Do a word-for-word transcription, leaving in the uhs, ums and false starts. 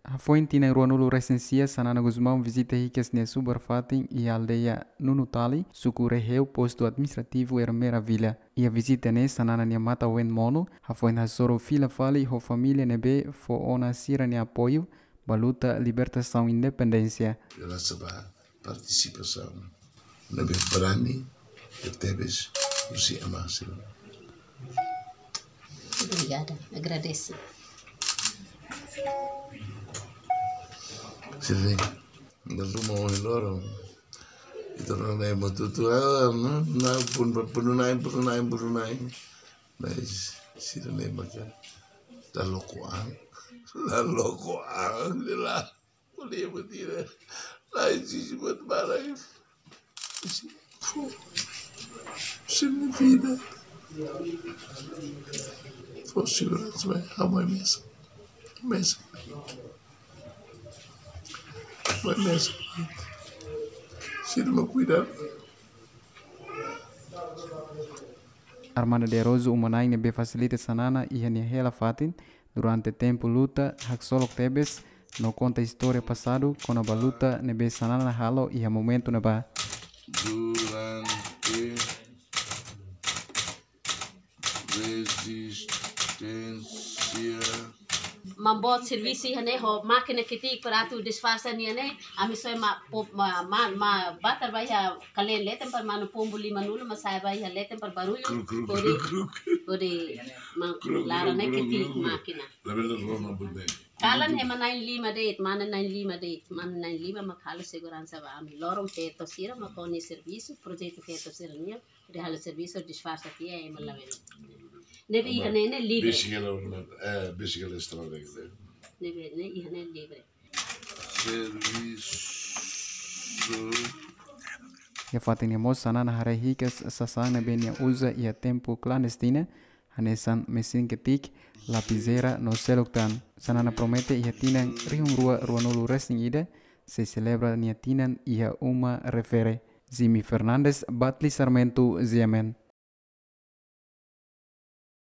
Foi tinang ruanulu resensia Xanana Gusmão Vizita hikas nia subar fatin e Aldeia Nunutali suku reheu posto administrativo Ermera Vila. E a visita ne Xanana nia Matawen monu foi na soro fila fali ho família nebe fo ona sira nia apoio baluta libertação independência. Pela sua participação nebe berani e tebes usi amasi. Obrigada, agradeço. Sim, nós vamos embora. Itu nanti mau tutu ah, na pun penunain penunain penunain. Mas sih nanti macam dah lokoang, dah lokoang, dah boleh betul. Lain sih buat barang. Sini vida. For sure, that's why how I miss, miss. Mas sino cuidar. Armada de Roso umanai nebe facilita Xanana e hania hela fatin durante tempo luta hak solok tebes no conta história passado com a luta nebe Xanana halo e a momento neba. Durante resistência Mambot servisi hane ho máquina ketik peratu disfarsa ni hane ami soy ma ma ma, ma batar bai ha kalen letem par manu pombuli manulu masai bai ha letem par baruyo kodi kodi ma lara ne ketik máquina kalan he manain lima date mana nain lima date mana nain lima makalo segurança ba ami lorong feto sira makoni serviço projeto feto sira ni de halo serviço disfarsa ti e malawen nebe ihane ne livre bicicleta é bicicleta estrada que nebe ne ihane livre serviço E fatin mo Xanana hare hikas sasana benia usa e a tempo clandestina hanesan mesin ketik lapiseira no seloktan. Xanana promete e tinang riung rua ruanulu resting ida se celebra nia tinan ia uma refere. Zimi Fernandes Batli Sarmento Ziamen.